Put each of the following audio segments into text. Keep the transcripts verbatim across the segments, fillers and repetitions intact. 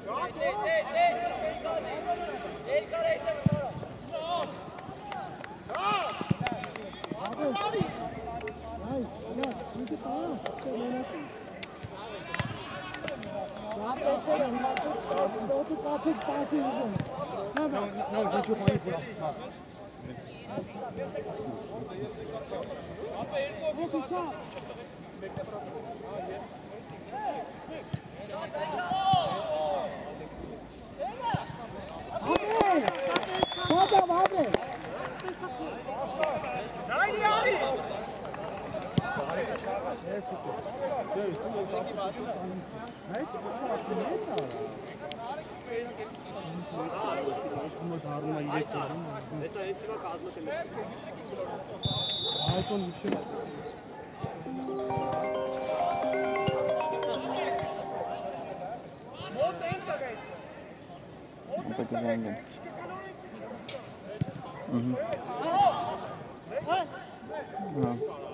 那我先去换衣服了。 Taki zęgiem. Mhm. No.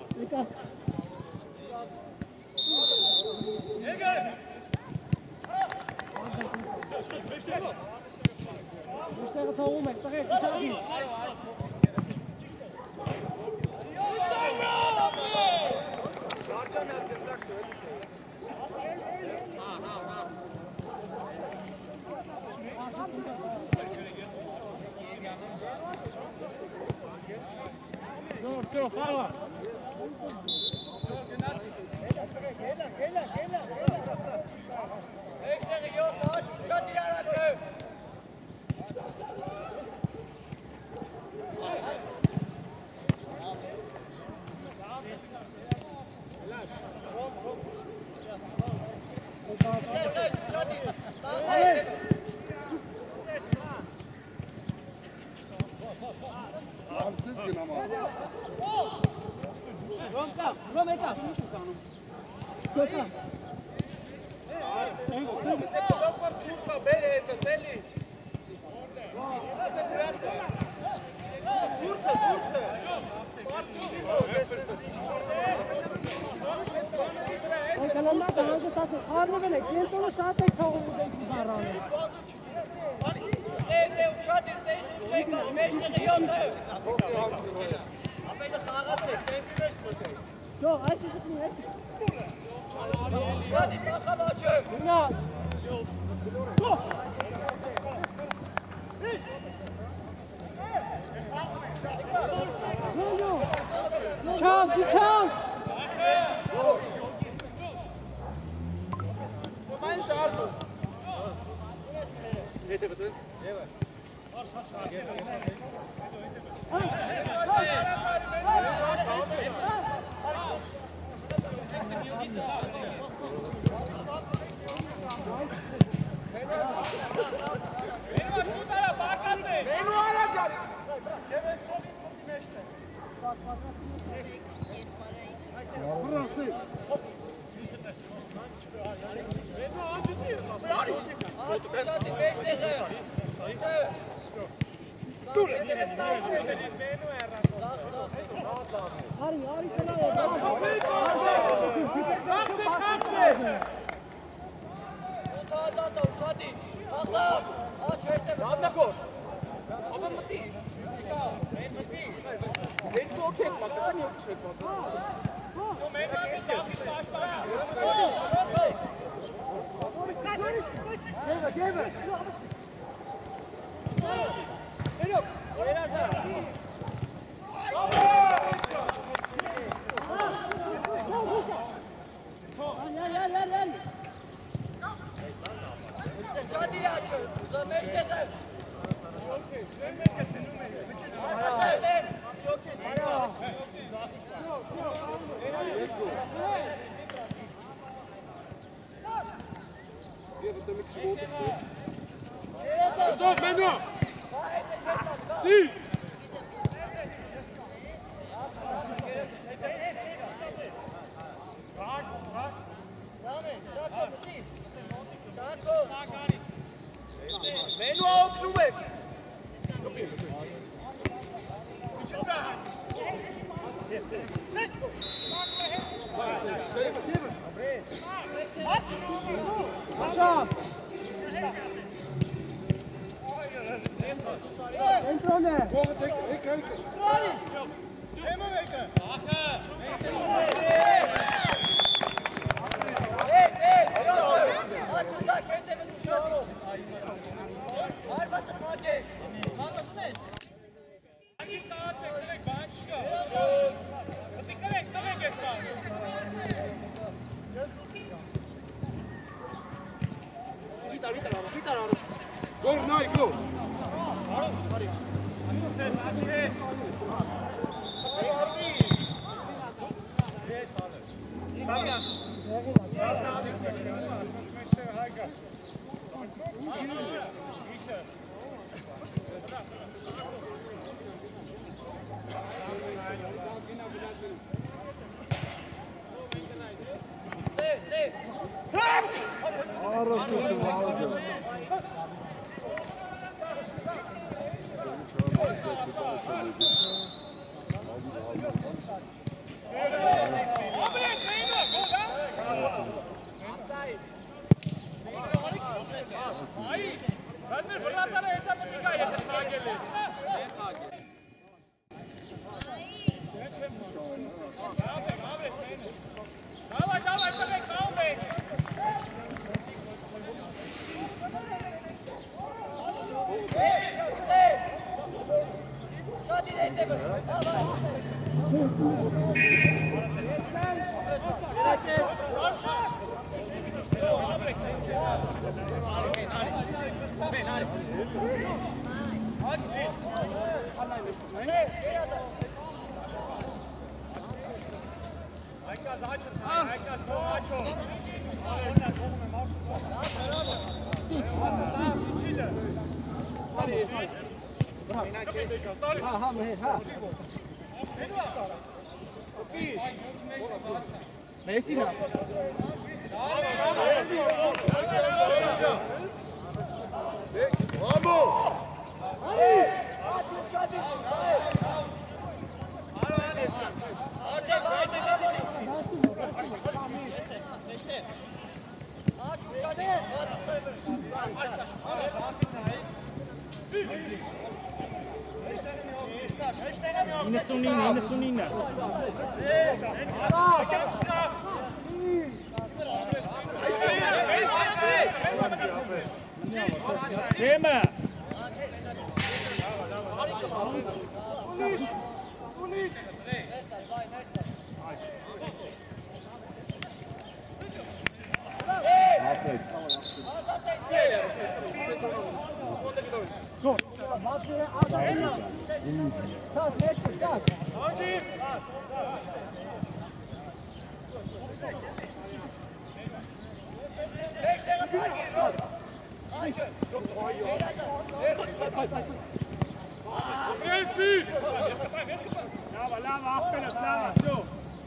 Все, хава. Çal, çal. Mein Schaden. Bitte, bitte. Stop, maintenant! Si! Menu auch, Klumes! Masha! Yine Sunina, yine Sunina. Thema. Lava, lava, apenas lava, so.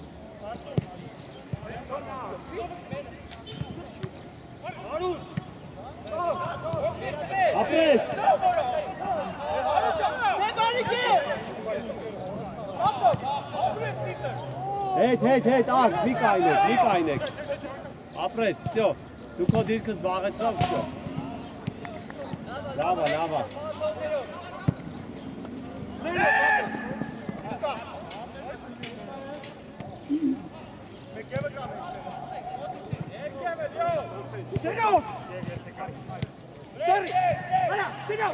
Apres! Հեյթ, հեյթ, հեյթ, արդ, մի կայնեք, մի կայնեք։ Ապրես, վսյո, դու քո դիրքը զբաղեցրավ, վսյո։ Լավա, լավա։ Սենով! Սերի! Արա, սենով!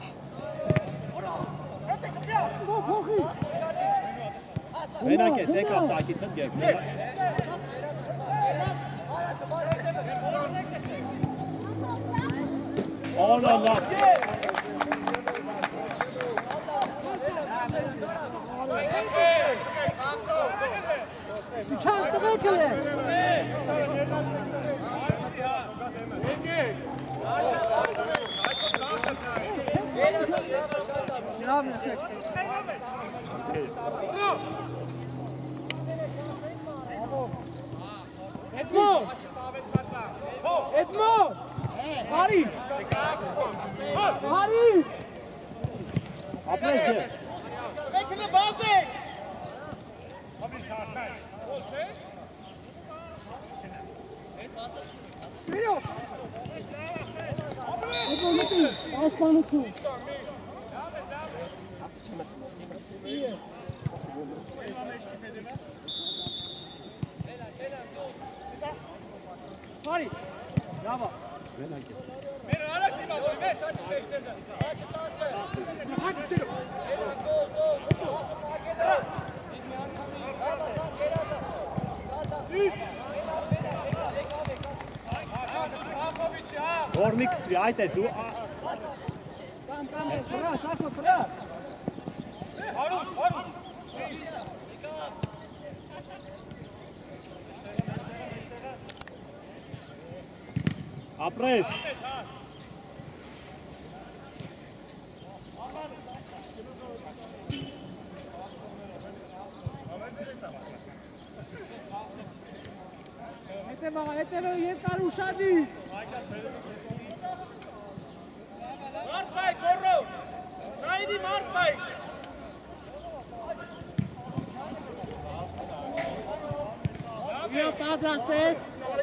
Մենակ ես, եկավ տակիցըտ գեք։ Օնա լավ։ Չան տվեկել է։ Լավն է սեչ։ Էդմոն! Էդմոն! Հարի! Հարի! Ապրես գեք։ Եկնը բազ եք! Վիրո! Էդմոն նտի, պաշտպանություն։ Harry. Bravo. Hadi Selim. Որմիկ ծվի, այդ ես դու Կամ կամ ֆրա, սակո ֆրա։ Հարուն, հարուն։ ապրես Հետևա, հետևա երկար ուշադի։ Մարդ բայ, գորրո։ Նայդի մարդ բայ։ Իո պատրաստ ես։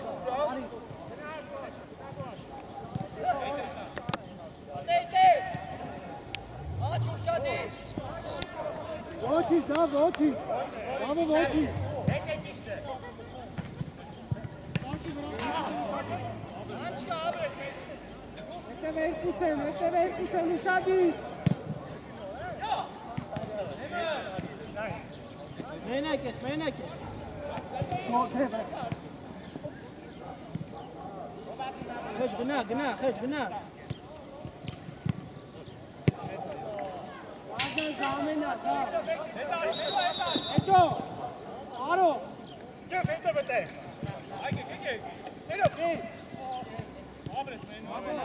Ոչի, դա ոչի։ Բավը ոչի։ Հետևը երկուս են, հետևը երկուս են ուշադի։ Մենակ ես, մենակ ես։ Խեջ գնա, գնա, խեջ գնա։ Ազեն զամենա, դա։ Հետո, արո։ Գեվ հետո վտե։ Այգե, գեգե։ Սերոք։ Աբրես մեն։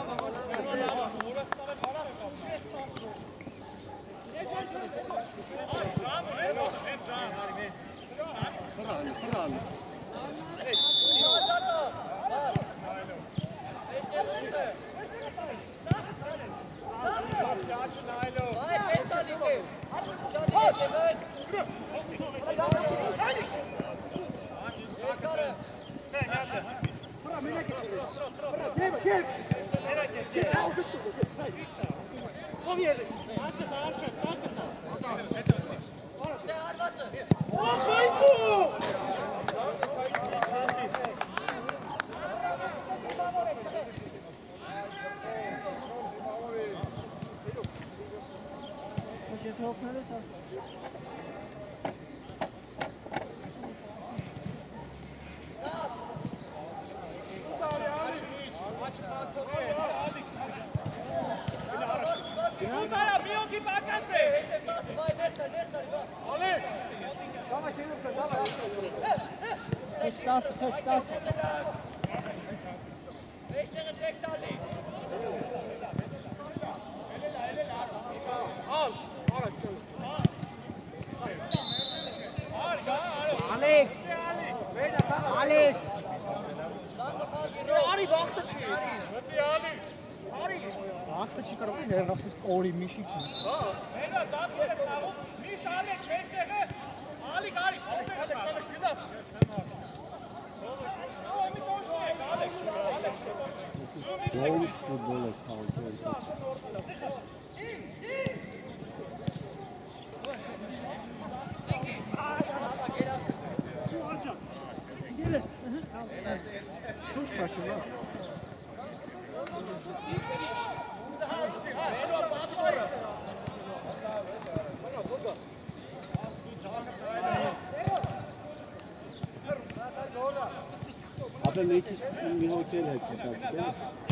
Խրան, խրան Alex! Alex! Ari, wacht het hier! Ari! Wacht het hier, kan ook niet hebben, dat is Ori Michic. Polish football account. ապա մի քիչ մի հոգել հետ կտասի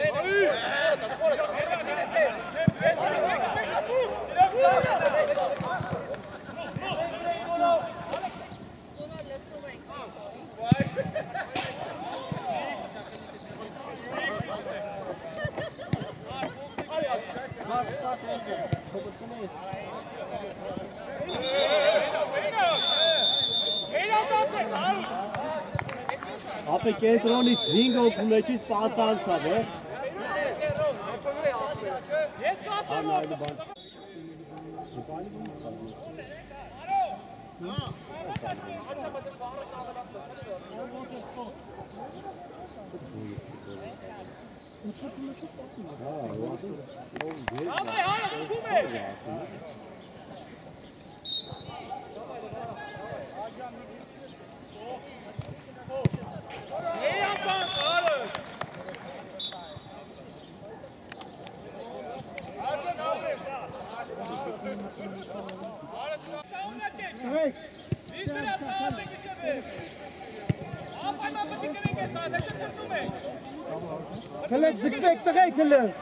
Pas, pas, ese. Փոքրությունից։ ապա կենտրոնից հինգ հոգու մեջից պաս անցավ է Ես կասեմ այլ բան Давай, Hala, սկում է։ Let's expect the regular.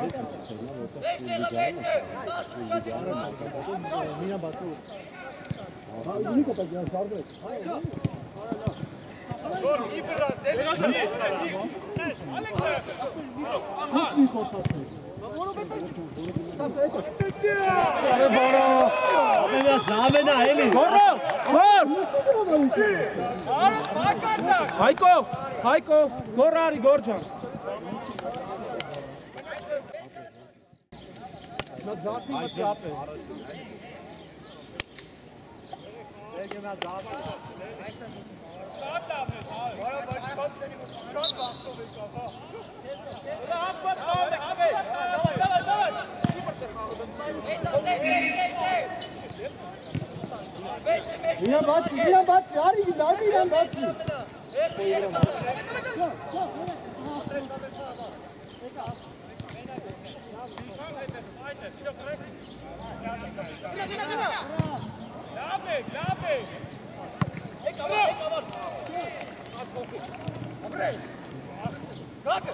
Հայկո, Հայկո, գորարի գորջան։ Նա ձախի մտապ է։ Եկե նա ձախ է։ Շատ լավ է, հա։ Որը ոչ շատ շատ վախտով է կապա։ Դա հապած հավ է, հավ է։ Դավայ, դավայ։ Իրան բացի, իրան բացի, արի, նարի իրան բացի։ Լավ է, լավ է։ Եկ ավար, եկ ավար։ Ապրես։ Գակը։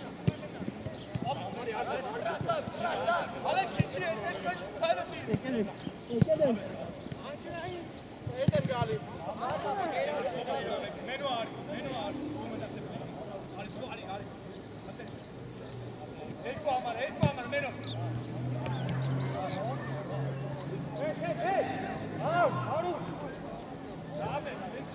Ալեքս իչի է, քայլը դիր։ Եկել եմ, եկել եմ։ Ետ եմ գալի։ Մենու արի, մենու արի։ Արի, դու արի, արի։ Երկու համար, երկու համար, մենու։ Hey, hey, hey! Haru, Haru! Lave!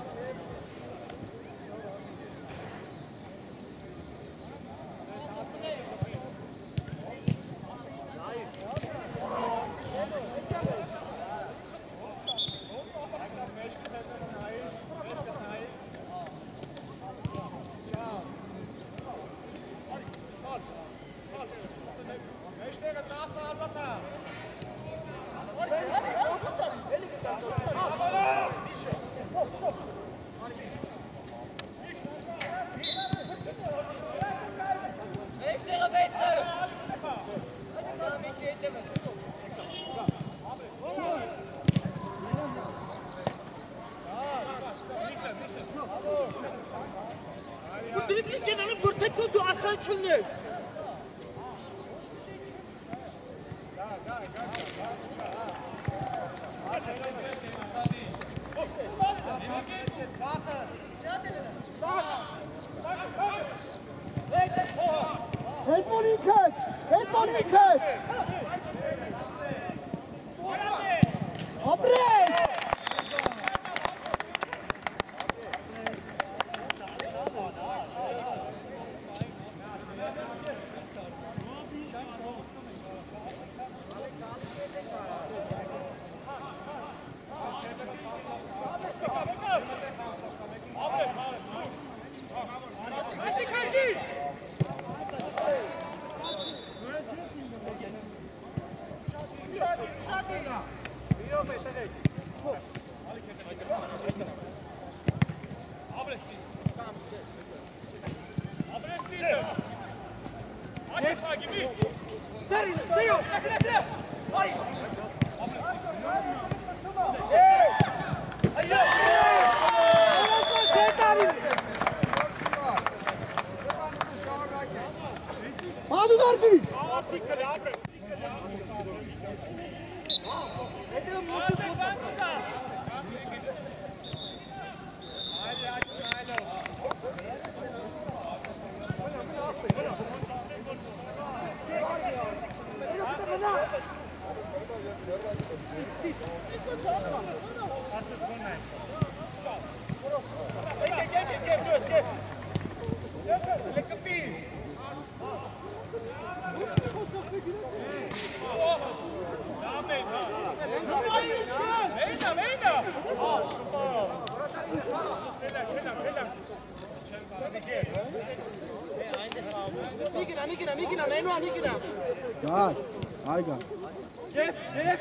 God, I got. Yes, yes.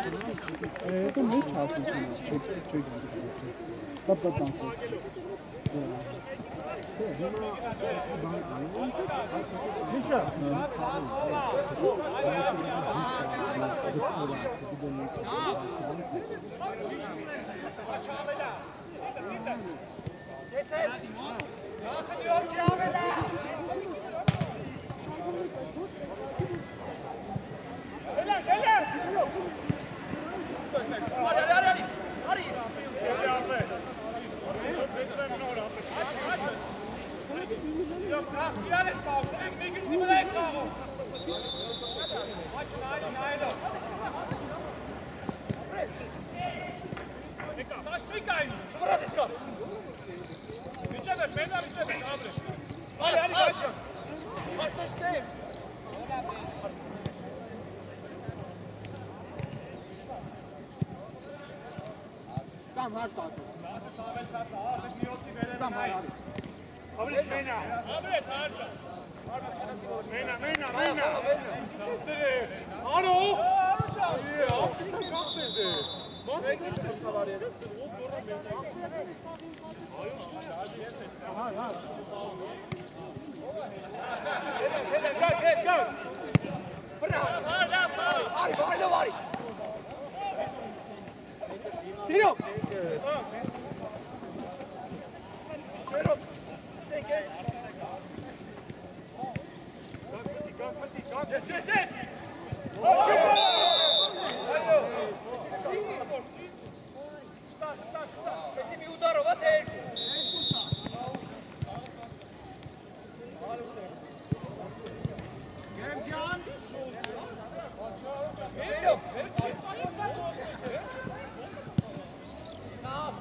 Это мы часто. Стоп, стоп, стоп. Tam hard talk. Tam hard. Mena, Mena, Mena. Hallo? Hier, ausgezeigt macht bitte. Was ist das aber jetzt? Aha, ja. Go, go, go. Ari, Ari, Ari. Tiro. Tiro. Take it. Yes, yes, yes. Oh, stop, stop, stop. Esse mi udară, bate. Gemcan. Tiro. Stop.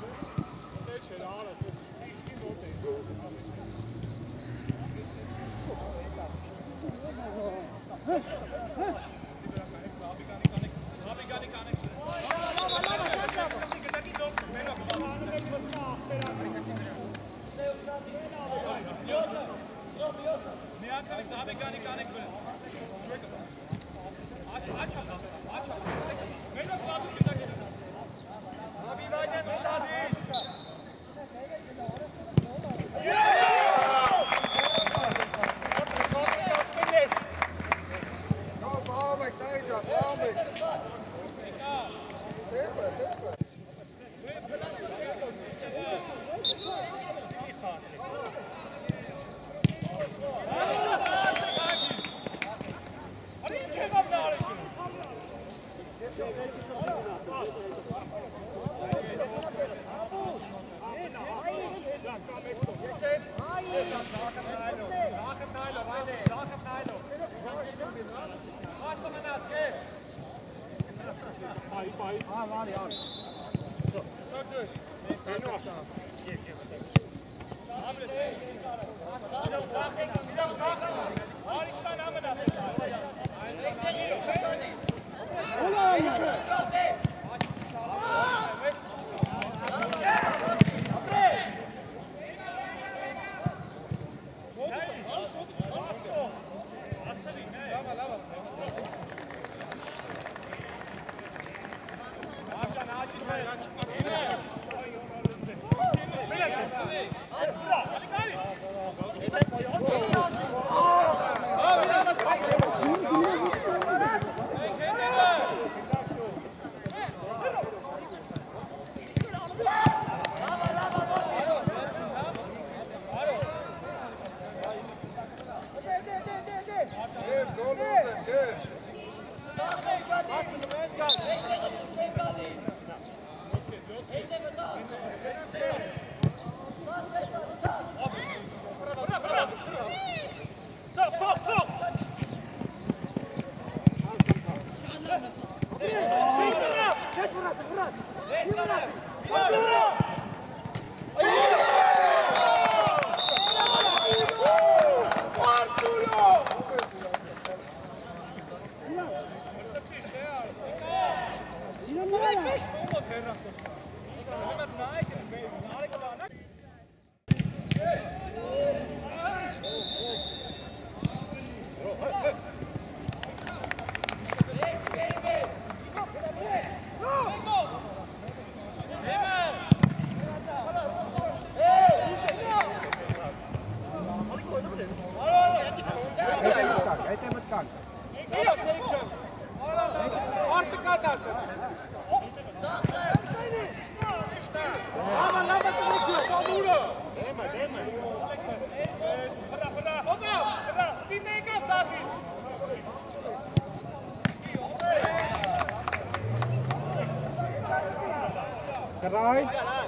Drei.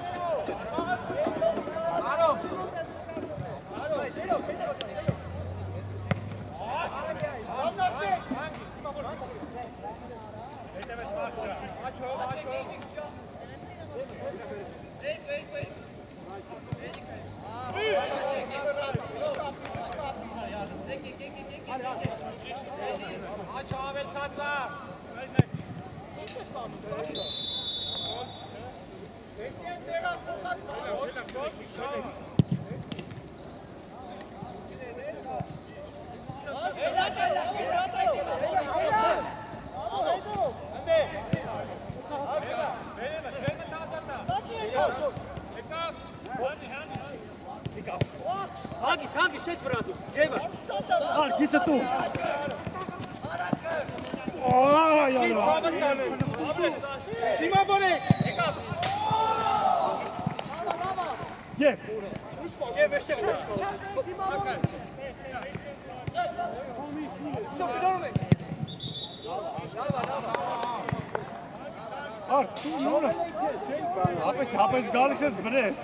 Hangi, hangi, steeds verrassen. Geber. Al, zit er toe. Oh, ja. Dima Bonne. Gel. Gel, beşte. Art, tu nu. Apoi, apoi gali se zbrez.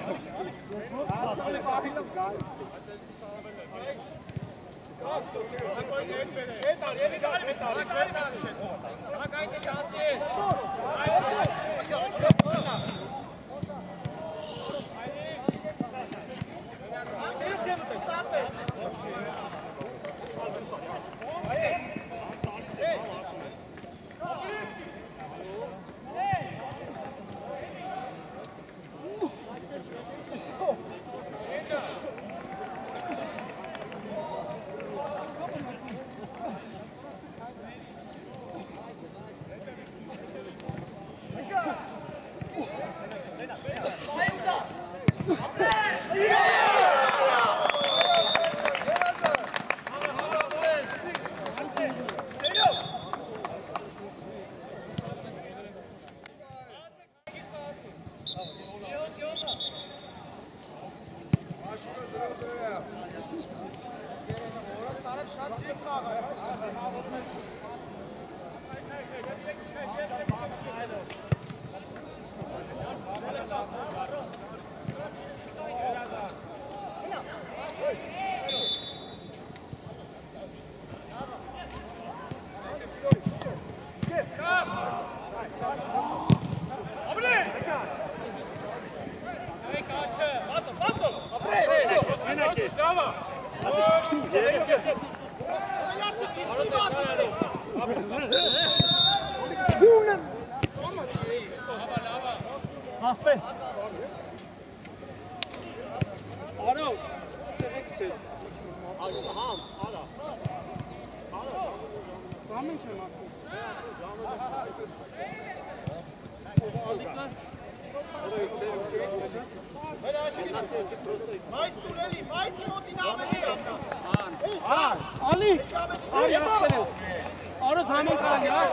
Ali! Ali yaptınız. Arı zaman kaldı ya.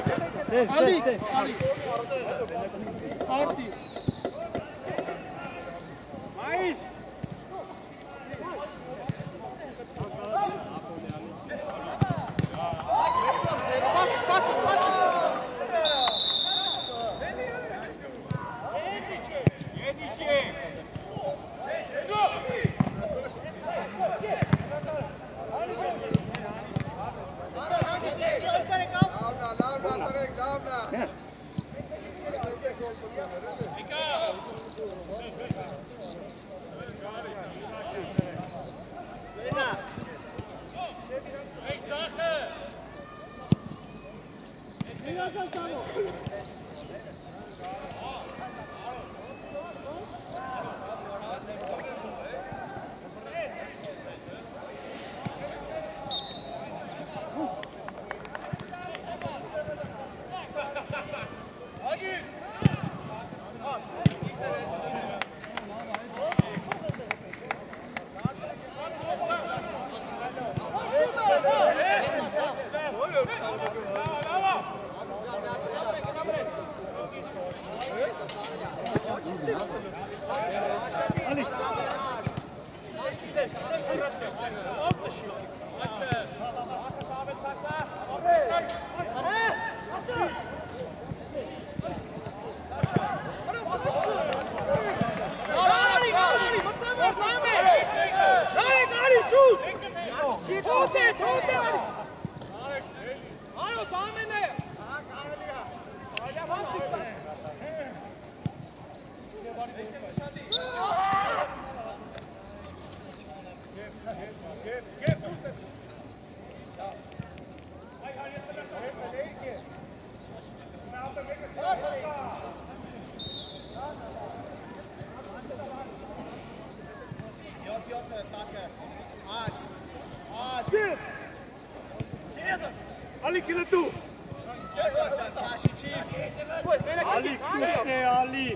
Ali! Ali! Arti! Mais! Ali! Tote, tote! Alo, samene! Ali, kine tu! Ali, kusne, Ali!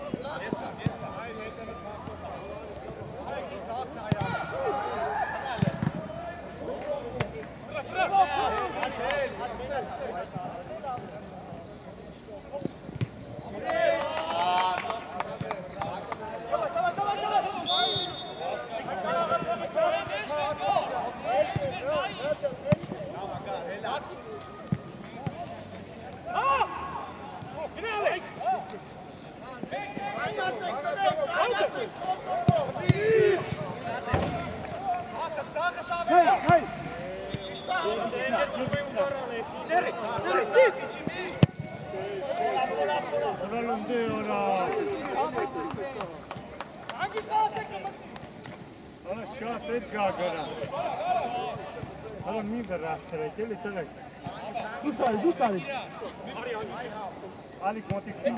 Dusali, dusali! Ali, contigo.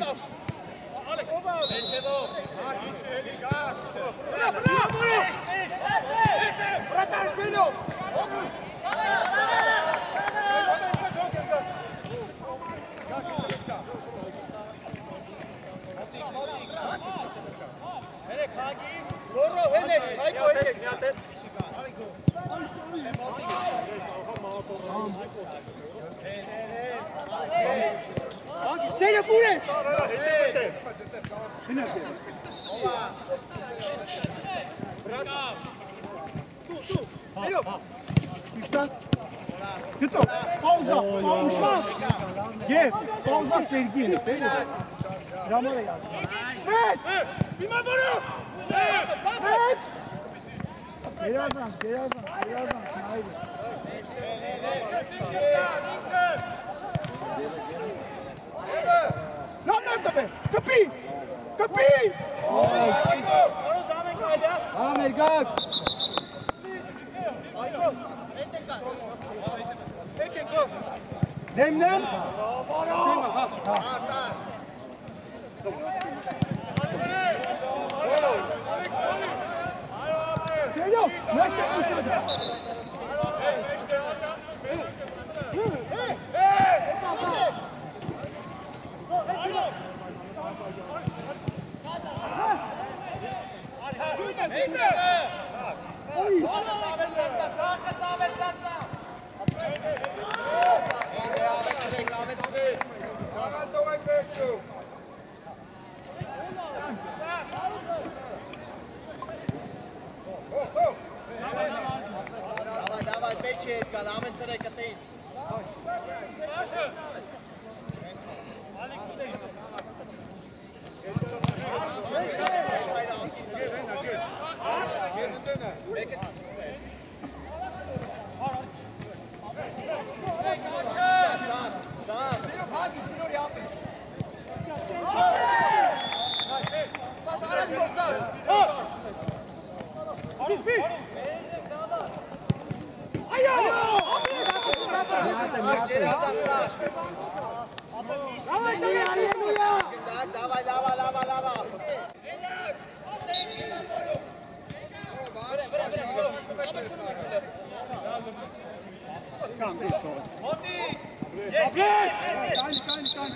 Seine Bude! Gito, pauza, pauza. Gel, pauza sevgili. Ramona yaz. Fes! Bima bunu! Fes! Birazdan, birazdan, birazdan. Haydi. Lan lan tabi! Kapı! Kapı! Amer, kalk! Nem nem. Geliyor! Yaşta kuşadı! Dawaj, lawa, lawa, lawa! Yes! Yes! Kein, kein, kein!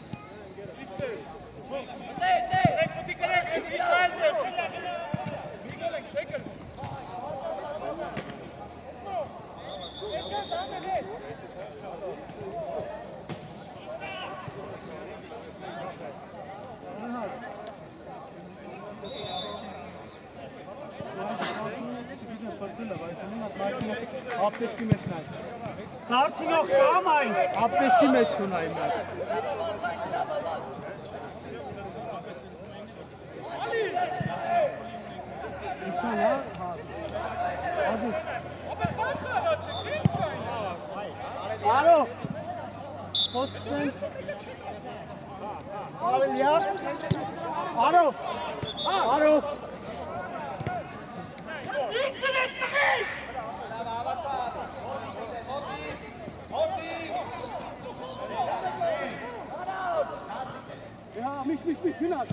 Apteşki meşnay. Sarçı noch kam eins. Apteşki meşnay. İnşallah. Hadi. Խոսքսեն։ Ավելյա։ Արո։ Արո։ Ja, mich, mich, mich, Hühner.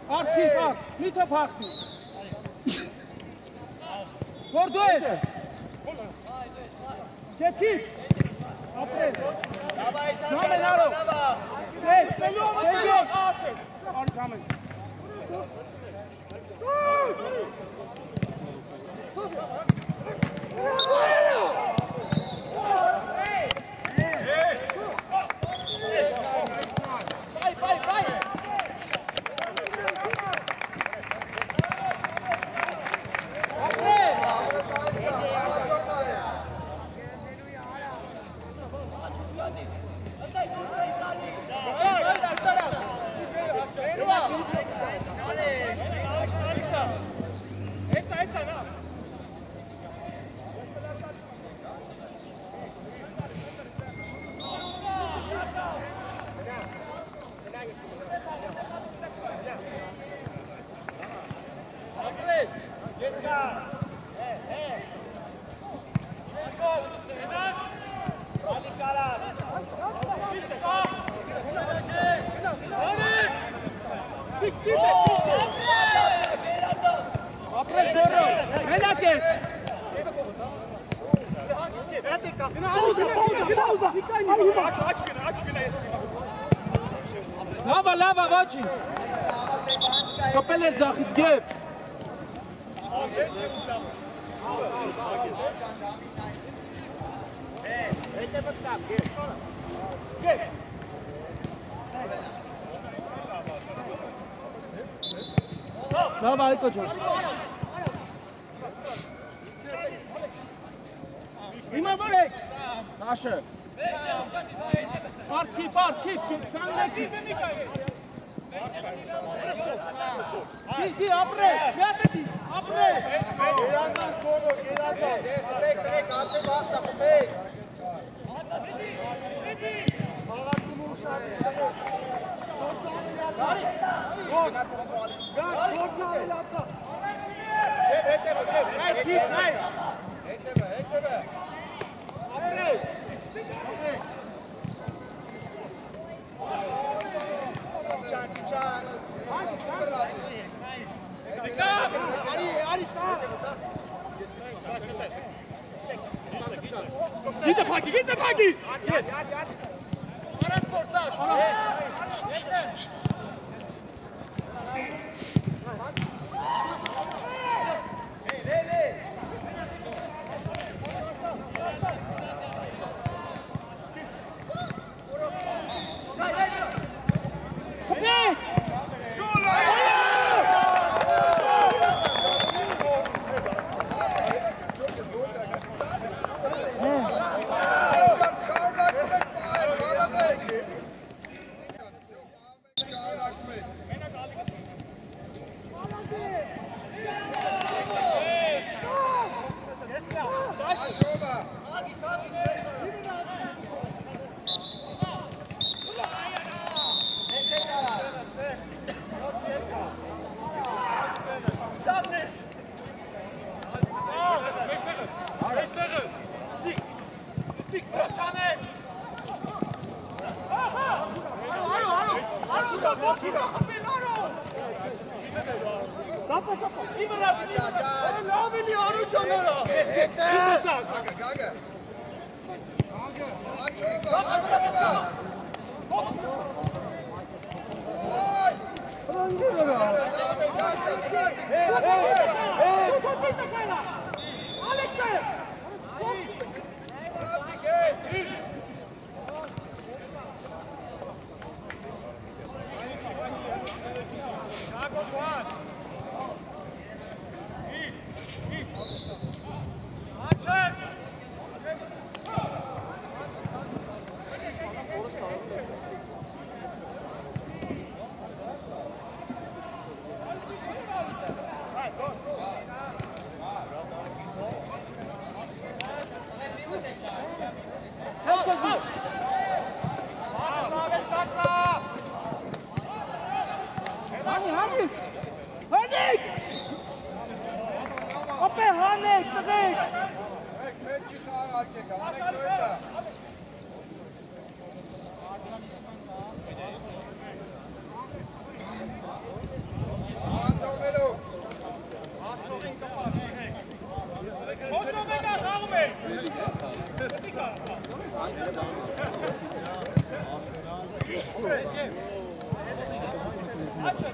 Archie, park. Niet op achter. Voor door. Get kick. Après. Samen Naro. Hey, hey, hey. Al samen. Lava, lava, watching. Kapelle zag het gep. Lava, ik kan Iemand weg. Sasha. Park, keep, park, keep. Sen de keep. Di, di, apre. Nerede di? Apre. Birazdan koru, birazdan. Bek, bek, artık bak da bek. Git Paki, git Paki. Aras portaş.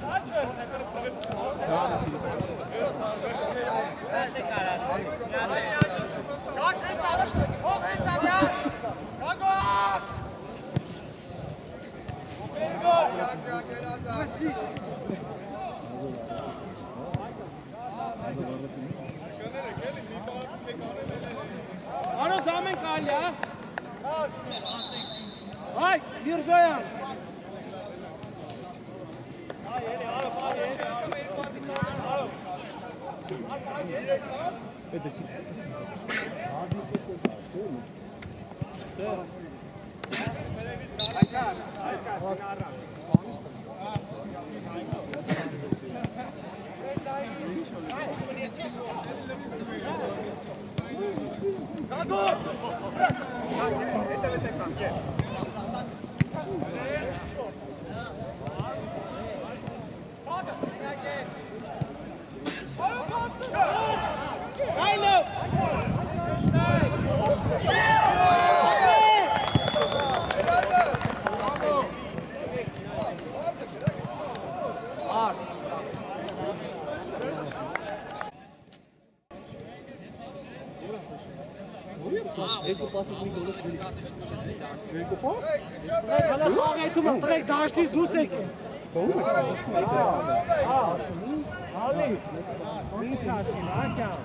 Ano zusammen, Karl, ja? Hey, wir feuern! Daar is die doe zeker. Ali, niet gaan zien, aangaan.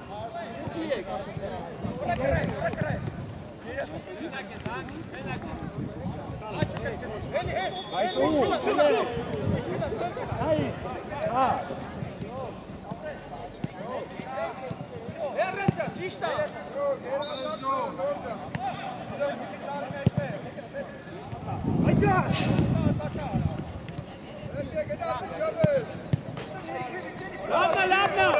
Hey, ah. Labna, labna!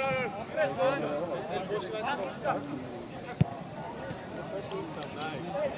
Hey!